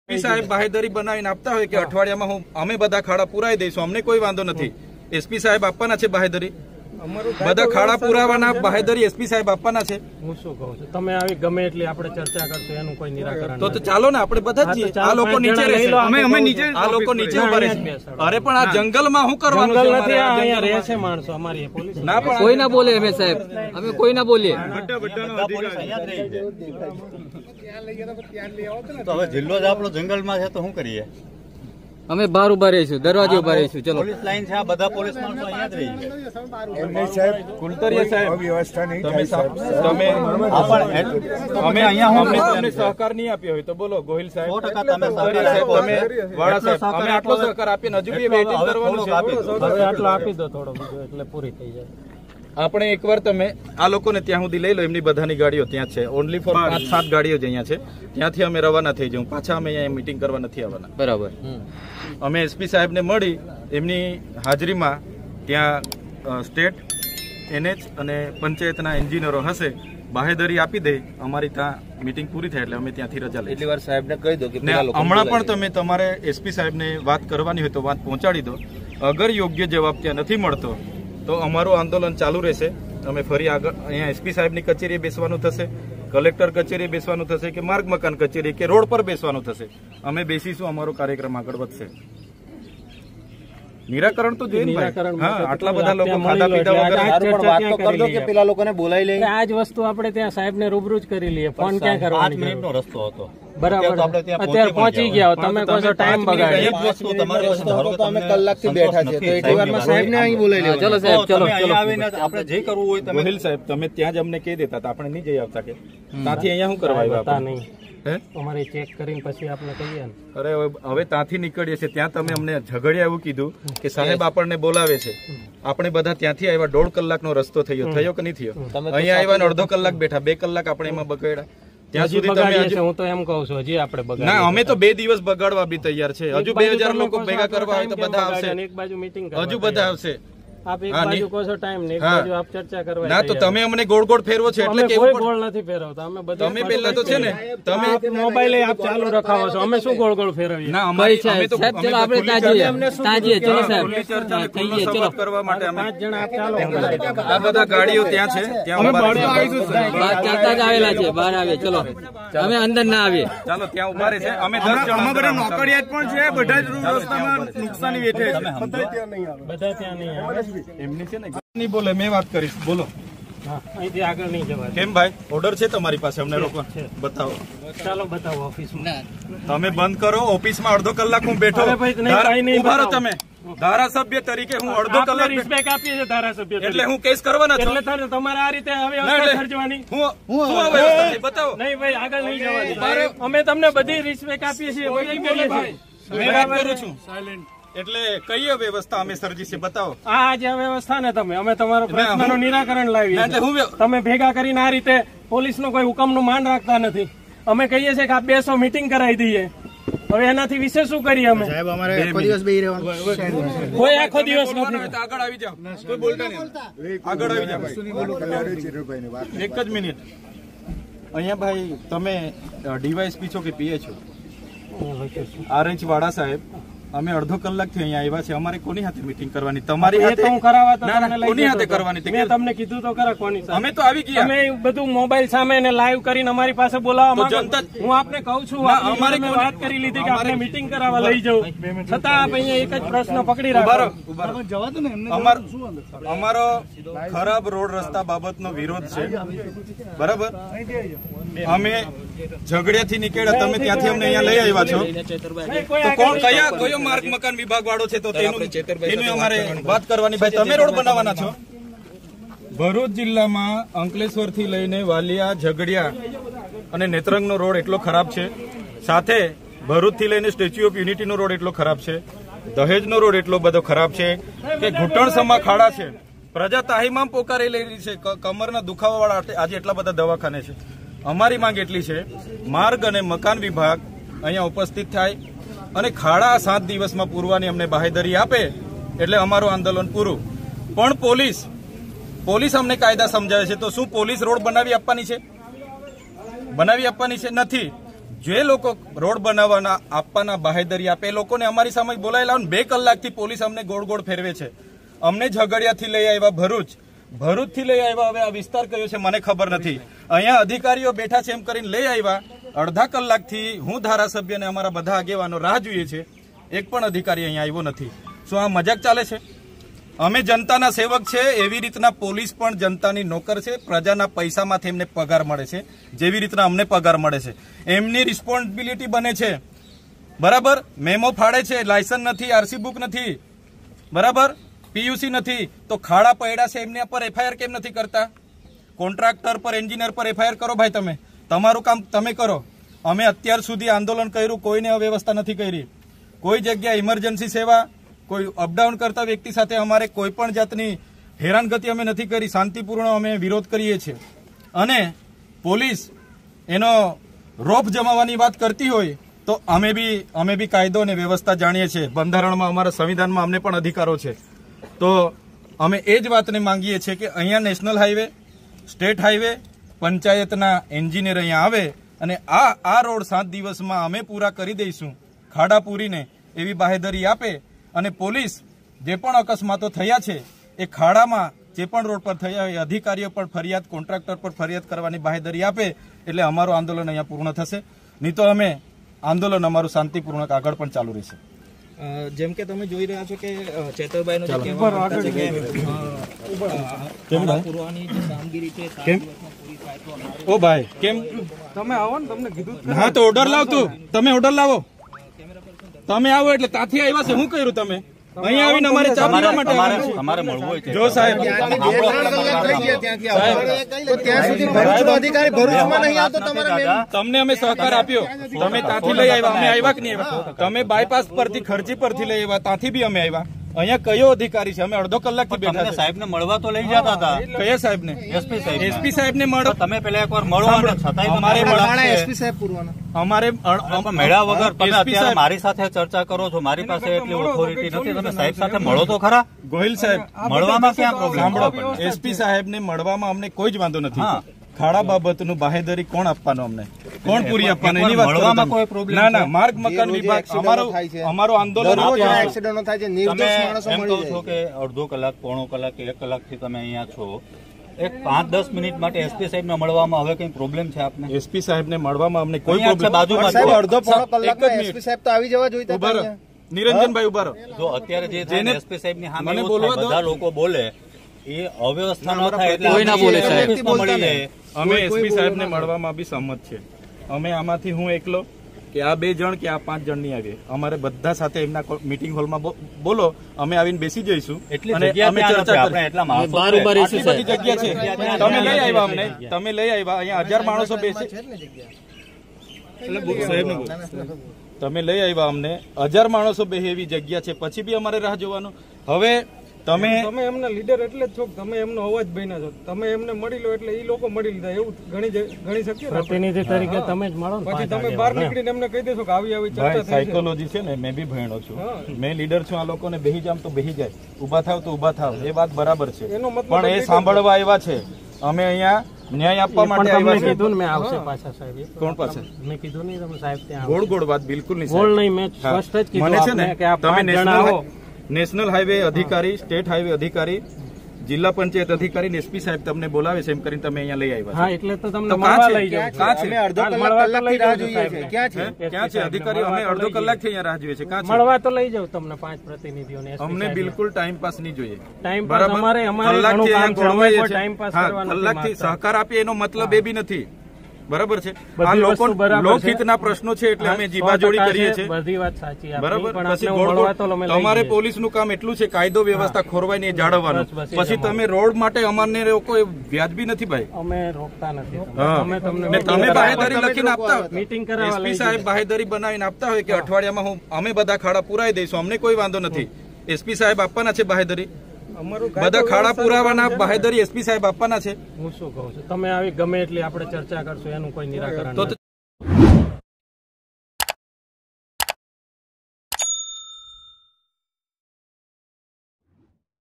સાહેબ બાહેધરી બનાવીને આપતા હોય કે અઠવાડિયામાં અમે બધા ખાડા પુરાઈ દઈશું, અમને કોઈ વાંધો નથી. એસપી સાહેબ આપવાના છે બાહેધરી, બધા ખાડા પુરાવાના બાહેધરી એસપી સાહેબ આપવાના છે. હું શું કહું છું, તમે આવી ગમે એટલી આપણે ચર્ચા કરશો એનું કોઈ નિરાકરણ તો ચાલો ને આપણે બધા જ આ લોકો નીચે રહેશે, અમે નીચે, આ લોકો નીચે ઉભા રહેશે. અરે પણ આ જંગલમાં શું કરવાનું છે? અહીંયા રહે છે માણસો, અમારી પોલીસ ના પણ કોઈ ના બોલે અમે સાહેબ, અમે કોઈ ના બોલીએ. તો હવે જિલ્લો જ આપણો જંગલમાં છે તો શું કરીએ? અમે બહાર ઉભા રહીશું, દરવાજે ઉભા રહીશું. ચલો પોલીસ લાઈન છે, આ બધા પોલીસ માણસો અહીંયા જ રહી છે. કુલતરીયા સાહેબ વ્યવસ્થા નહીં, અમે અહીંયા અમને સહકાર નહીં આપ્યો હોય તો બોલો. ગોહિલ સાહેબ 100% તમે વાળા સાહેબ અમે આટલો સહકાર આપીને હજુ બી વેઇટિંગ કરવાનું છે. હવે આટલો આપી દો થોડો બીજો, એટલે પૂરી થઈ જાય. આપણે એકવાર તમે આ લોકોને ત્યાં સુધી લઈ લો, એમની બધાની ગાડીઓ ત્યાં છે, ઓનલી ફોર 5-7 ગાડીઓ જ અહીંયા છે. ત્યાંથી અમે રવાના થઈ જવું, પાછા અમે અહીંયા મીટિંગ કરવા નથી આવવાના. બરાબર. અમે એસપી સાહેબને મળી એમની હાજરીમાં ત્યાં સ્ટેટ NH અને પંચાયતના એન્જિનિયરો હશે, બાહેધરી આપી દે, અમારી ત્યાં મીટિંગ પૂરી થાય એટલે અમે ત્યાંથી રજા લઈએ. એટલી વાર સાહેબને કહી દો કે હમણાં પણ તમે તમારે એસપી સાહેબને વાત કરવાની હોય તો વાત પહોંચાડી દો. અગર યોગ્ય જવાબ ત્યાં નથી મળતો તો અમારું આંદોલન ચાલુ રહેશે. અમે ફરી આગળ અહીંયા એસપી સાહેબની કચેરીએ બેસવાનું થશે, કલેક્ટર કચેરીએ બેસવાનું થશે, કે માર્ગ મકાન કચેરી કે રોડ પર બેસવાનું થશે. અમે બેસીશું, અમારો કાર્યક્રમ આગળ વધશે. નિરાકરણ તો જોઈએ. હા, આટલા બધા લોકો ખાધા પીધા વગર વાત તો કરી દો કે પેલા લોકોને બોલાવી લઈએ. આ જ વસ્તુ આપણે ત્યાં સાહેબને રૂબરૂ જ કરી લઈએ. ફોન ક્યાં કરવાનો? 5 મિનિટનો રસ્તો હતો. બરાબર, અત્યારે પહોંચી ગયા તમે કહો છો ટાઈમ બગાડે. અમે કલાકથી બેઠા છે તો એટલી વારમાં સાહેબને અહીં બોલાવી લેવા. ચલો સાહેબ, ચલો આવીને આપણે જે કરવું હોય તમે. ગોહિલ સાહેબ તમે ત્યાં જ અમને કહી દેતા, આપણે નહીં જઈ આવતા કે ત્યાંથી અહીંયા શું કરવા આવ્યા? નહીં, અમારે ચેક કરીને પછી આપણે કહીએ ને. અરે હવે ત્યાંથી નીકળીએ છીએ, ત્યાં તમે અમને ઝઘડિયા એવું કીધું કે સાહેબ આપણને બોલાવે છે. આપણે બધા ત્યાંથી આવ્યા, 1.5 કલાકનો રસ્તો થયો કે નહીં થયો? અહીંયા આવ્યા અડધો કલાક બેઠા, 2 કલાક આપણે એમાં બગાડ્યા. ત્યાં સુધી તમે હું તો એમ કહું છું હજી આપણે બગાડ ના, અમે તો 2 દિવસ બગાડવા બી તૈયાર છે. હજુ 2000 લોકો ભેગા કરવા હોય તો બધા આવશે, એક બાજુ મીટિંગ હજુ બધા આવશે. આપ એક બાજુ કહો છો ટાઈમ ને એક બાજુ આપ ચર્ચા કરવા. ના તો તમે અમને ગોળ ગોળ ફેરવો છે એટલે કેવું ગોળ નથી ફેરવતા અમે બધા. તમે પહેલા તો છે ને તમે મોબાઈલ આપ ચાલુ રખાવો છો, અમે શું ગોળ ગોળ ફેરવીએ? ના અમારી સાહેબ ચલો આપણે તાજીએ ચલો સાહેબ કહીએ ચલો કરવા માટે અમે 5 જણા આપ ચાલો. આ બધા ગાડીઓ ત્યાં છે, ત્યાં ઉભા ચાલતા જ આવેલા છે, બહાર આવે. ચલો અમે અંદર ના આવીએ, ચાલો ત્યાં ઉભા રહે છે. અમે 10 જણા બધા નોકરિયાત પણ છે, બધા જ રસ્તામાં નુકસાની વેઠે છે. બધા ત્યાં નહીં આવે. એમની છે ને નહીં બોલે, મેં વાત કરીશ. બોલો. અહીંથી આગળ નહીં જવાય. કેમ ભાઈ, ઓર્ડર છે તમારી પાસે અમને લોકો? બતાવો. ચાલો બતાવો ઓફિસમાં. તમે બંધ કરો. ઓફિસમાં અડધો કલાક હું બેઠો. ઉભા રહો તમે. ધારાસભ્ય તરીકે હું અડધો કલાક રિસ્પેક્ટ આપીએ છીએ ધારાસભ્ય એટલે હું કેસ કરવાના છું. એટલે તમારે આ રીતે હવે સર્જવાની બતાવો. નહીં ભાઈ, આગળ નહીં જવાની. અમે તમને બધી રિસ્પેક્ટ આપીએ છીએ, બધી કરીએ છીએ. મેં વાત કરું છું. એટલે કઈ વ્યવસ્થા અમે સર્જી છે બતાવો. આ જે વ્યવસ્થા ને તમે અમે તમારો પ્રશ્નનું નિરાકરણ લાવીએ. તમે ભેગા કરીને આ રીતે પોલીસનો કોઈ હુકમનું માન રાખતા નથી. અમે કહીએ છીએ કે આ 200 મીટિંગ કરાવી દઈએ. હવે એનાથી વિશે શું કરીએ અમે? સાહેબ અમારે આખો દિવસ બેહી રહેવાનું. કોઈ આખો દિવસ નથી. આગળ આવી જાઓ, કોઈ બોલતા નહીં. આગળ આવી જાઓ. એક જ મિનિટ. અહીંયા ભાઈ તમે ડીવાયએસપી છો કે પીએ છો? RH વાળા સાહેબ, અમે અડધો કલાકથી અહીંયા આવ્યા છે. અમારે કોની હાથે મીટિંગ કરવાની? તમારી હાથે? કોની હાથે કરવાની? મેં તમને કીધું તો ખરા કોની સાથે. અમે તો આવી ગયા. અમે બધું મોબાઈલ સામે ને લાઈવ કરીને અમારી પાસે બોલાવવા માંગો. હું આપને કહું છું, અમારી વાત કરી લીધી કે આપણે મીટિંગ કરાવવા લઈ જવું, છતાં આપ અહીંયા એક જ પ્રશ્ન પકડી રાખો. અમારો ખરાબ રોડ રસ્તા બાબતનો વિરોધ છે, બરાબર? અમે ઝઘડિયાથી નીકળ્યા, તમે ત્યાંથી અમને અહીંયા લઈ આવ્યા છો. તો કોણ કયો માર્ગ મકાન વિભાગ વાળો છે? તો તેનું અમારે વાત કરવાની. ભાઈ તમે રોડ બનાવવાના છો. ભરૂચ જિલ્લામાં અંકલેશ્વર થી લઈને વાલિયા, ઝઘડિયા અને નેત્રંગનો રોડ એટલો ખરાબ છે. સાથે ભરૂચ થી લઈને સ્ટેચ્યુ ઓફ યુનિટીનો રોડ એટલો ખરાબ છે. દહેજનો રોડ એટલો બધો ખરાબ છે કે ઘૂંટણ સમા ખાડા છે. પ્રજા તાહીમામ પોકારી લઈ રહી છે. કમરના દુખાવા વાળા આજે એટલા બધા દવાખાને છે. અમારી માંગ એટલી છે, માર્ગ અને મકાન વિભાગ અહીંયા ઉપસ્થિત થાય અને ખાડા 7 દિવસમાં પૂરવાની અમને બાહેધરી આપે એટલે અમારું આંદોલન પૂરું. પણ પોલીસ અમને કાયદા સમજાવે છે, તો શું પોલીસ રોડ બનાવી આપવાની છે? બનાવી આપવાની છે? નથી. જે લોકો રોડ બનાવવાના આપવાના બાહેધરી આપે એ લોકોને અમારી સામે બોલાયેલા 2 કલાકથી પોલીસ અમને ગોળ ગોળ ફેરવે છે. અમને ઝઘડિયાથી લઈ આવ્યા ભરૂચથી લઈ આવ્યા. હવે આ વિસ્તાર કયો છે મને ખબર નથી. અહીંયા અધિકારીઓ બેઠા છે એમ કરીને લઈ આવ્યા. અડધા કલાકથી હું ધારાસભ્ય અને અમારા બધા આગેવાનો રાહ જોઈએ છે. એક પણ અધિકારી અહીંયા આવ્યો નથી. શું આ મજાક ચાલે છે? અમે જનતાના સેવક છે, એવી રીતના પોલીસ પણ જનતાની નોકર છે. પ્રજાના પૈસામાંથી એમને પગાર મળે છે, જેવી રીતના અમને પગાર મળે છે. એમની રિસ્પોન્સિબિલિટી બને છે, બરાબર. મેમો ફાડે છે, લાયસન્સ નથી, આરસી બુક નથી, બરાબર, પીયુસી નથી, તો ખાડા પડ્યા છે એમની પર એફઆઈઆર કેમ નથી કરતા? કોન્ટ્રાક્ટર પર, એન્જિનિયર પર એફઆઈઆર કરો ભાઈ. તમે તમારું કામ તમે કરો. અમે અત્યાર સુધી આંદોલન કર્યું, કોઈને અવ્યવસ્થા નથી કરી. કોઈ જગ્યા ઇમરજન્સી સેવા, કોઈ અપડાઉન કરતા વ્યક્તિ સાથે અમારે કોઈ પણ જાતની હેરાનગતિ અમે નથી કરી. શાંતિપૂર્ણ અમે વિરોધ કરીએ છીએ. અને પોલીસ એનો રોપ જમાવવાની વાત કરતી હોય તો અમે બી કાયદો અને વ્યવસ્થા જાણીએ છીએ. બંધારણમાં, અમારા સંવિધાનમાં અમને પણ અધિકારો છે. તો અમે એ જ વાતને માંગીએ છીએ કે અહીંયા નેશનલ હાઈવે, સ્ટેટ હાઈવે, પંચાયતના એન્જિનિયર અહીંયા આવે અને આ રોડ 7 દિવસમાં અમે પૂરા કરી દઈશું, ખાડા પૂરીને, એવી બાહેધરી આપે. અને પોલીસ જે પણ અકસ્માતો થયા છે એ ખાડામાં જે પણ રોડ પર થયા હોય અધિકારીઓ પર ફરિયાદ, કોન્ટ્રાક્ટર પર ફરિયાદ કરવાની બાહેધરી આપે એટલે અમારું આંદોલન અહીંયા પૂર્ણ થશે. નહીં તો અમે આંદોલન અમારું શાંતિપૂર્વક આગળ પણ ચાલુ રહેશે. જેમ કે તમે જોઈ રહ્યા છો કે ચેતરભાઈનો જે કહેવાનો છે કે પૂરવાની જે કામગીરી છે, કેમ ઓ ભાઈ કેમ તમે આવો ને, તમને કીધું. હા તો ઓર્ડર લાવ. તું તમે ઓર્ડર લાવો. તમે આવો એટલે ત્યાંથી આવ્યા છે. શું કર્યું તમે? અહીંયા આવીને અમારે ચા પીવા માટે અમારે મળવું હોય છે. જો સાહેબ ત્યાં સુધી ભરૂચનો અધિકારી ભરૂચમાં નહીં આવતો. તમને અમે સહકાર આપ્યો, તમે ત્યાંથી લઈ આવ્યા. અમે આવ્યા કે નહીં આવ્યા? તમે બાયપાસ પરથી, ખર્ચી પરથી લઈ આવ્યા, ત્યાંથી બી અમે આવ્યા. અહીંયા કયો અધિકારી છે? અમે અડધો કલાકથી બેઠા છે. સાહેબ ને મળવા તો લઈ જતા હતા. કયા સાહેબ ને? એસપી સાહેબ ને મળો. તમે પેલા એકવાર મળો. એસપી સાહેબ પૂરવાના અમારે મેળા વગર તમે અત્યારે મારી સાથે ચર્ચા કરો છો. મારી પાસે એટલી ઓથોરિટી નથી. તમે સાહેબ સાથે મળો તો ખરા. ગોહિલ સાહેબ, મળવામાં ક્યાં પ્રોબ્લેમ? સાંભળો, એસપી સાહેબ ને મળવામાં અમને કોઈ જ વાંધો નથી. ખાડા બાબતનું બાહેધરી કોણ આપવાનું? અમને કોણ પૂરી આપવાનું? એની વાત મળવામાં કોઈ પ્રોબ્લેમ? ના, માર્ગ મકાન વિભાગ. અમારો આંદોલન એક્સિડન્ટો થાય છે, નિર્દોષ માણસો મળી જાય. છો કે અડધો કલાક, પોણો કલાક, 1 કલાકથી તમે અહીંયા છો. એક 5-10 મિનિટ માટે એસપી સાહેબ ને મળવામાં હવે કઈ પ્રોબ્લેમ છે આપને? એસપી સાહેબ ને મળવામાં અમને કોઈ પ્રોબ્લેમ. બાજુમાં અડધો પોણો કલાકમાં એસપી સાહેબ તો આવી જવા જોઈતા હતા. નિરંજનભાઈ ઉભા રહો. જો અત્યારે જે એસપી સાહેબ ની સામે બધા લોકો બોલે એ અવ્યવસ્થા ન થાય એટલે કોઈ ના બોલે સાહેબ. અમે એસપી સાહેબ ને મળવામાં બી સંમત છે. અમે આમાંથી હું એકલો કે આ 2 જણ કે આ 5 જણ નહીં આવીએ. અમારે બધા સાથે એમના મીટિંગ હોલમાં બોલો, અમે આવીને બેસી જઈશું અને અમે ચર્ચા કરીશું. આટલી બધી જગ્યા છે. તમે લઈ આવ્યા અમને, તમે લઈ આવ્યા. અહીંયા 1000 માણસો બેસે. તમે લઈ આવ્યા અમને, 1000 માણસો બે એવી જગ્યા છે. પછી બી અમારે રાહ જોવાનું. હવે તમે એમના લીડર એટલે જ છો, તમે એમનો અવાજ બન્યા છો. તમે એમને મળી લો એટલે એ લોકો મળી લીધા, એવું ગણી શકીએ. પ્રતિનિધિ તરીકે તમે જ મળો. પછી તમે બહાર નીકળીને એમને કહી દેશો કે આવી ચર્ચા થઈ. સાયકોલોજી છે ને, મેં બી ભણ્યો છું. મેં લીડર છું. આ લોકોને બેહી જામ તો બેહી જાય, ઉભા થાવ તો ઉભા થાવ, એ વાત બરાબર છે. પણ એ સાંભળવા આવ્યા છે. અમે અહીંયા ન્યાય આપવા માટે આવ્યા છે. કીધું ને મેં આવશે પાછા સાહેબ. કોણ પાસે? મેં કીધું નહીં તમે સાહેબ ત્યાં ગોળ વાત બિલકુલ નહીં. ગોળ નહીં, મેં સ્પષ્ટ જ કીધું. મને છે ને કે આપ તમે 5 જણા આવો. નેશનલ હાઈવે અધિકારી, સ્ટેટ હાઈવે અધિકારી, જિલ્લા પંચાયત અધિકારી, એસપી સાહેબ તમને બોલાવે છે એમ કરીને તમે અહીંયા લઈ આવ્યા. હા, એટલે તો તમને મળવા લઈ જાવ. ક્યાં છે? અડધો કલાકથી રાહ જોઈએ છે. ક્યાં છે? ક્યાં છે અધિકારી? અમે અડધો કલાકથી અહીંયા રાહ જોઈએ છે. ક્યાં છે? મળવા તો લઈ જાવ તમને 5 પ્રતિનિધિઓને. અમને બિલકુલ ટાઈમ પાસ નહીં જોઈએ. ટાઈમ પાસ અમારે ઘણું કામ છે. અમે કોઈ ટાઈમ પાસ કરવાનો કલાકથી સહકાર આપીએ એનો મતલબ એ બી નથી. બરાબર છે. આ લોકહિતના પ્રશ્નો છે એટલે અમે જીવાજોડી કરીએ છીએ. બધી વાત સાચી. બરાબર. પછી તમારે પોલીસનું કામ એટલું છે કાયદો વ્યવસ્થા ખોરવાય ને જાળવવાનું. પછી તમે રોડ માટે અમારને રોકો એ વ્યાજબી નથી ભાઈ. અમે રોકતા નથી. તમે બાહેધરી લખીને આપતા મીટિંગ કરાવવા એસપી સાહેબ બાહેધરી બનાવીને આપતા હોય કે અઠવાડિયામાં અમે બધા ખાડા પુરાઈ દઈશું, અમને કોઈ વાંધો નથી. એસપી સાહેબ આપવાના છે બાહેધરી. બધા ખાડા પુરાવાના બાહેધરી એસપી સાહેબ આપવાના છે. હું શું કહું છું, તમે આવી ગમે એટલી આપણે ચર્ચા કરશું, એનું કોઈ નિરાકરણ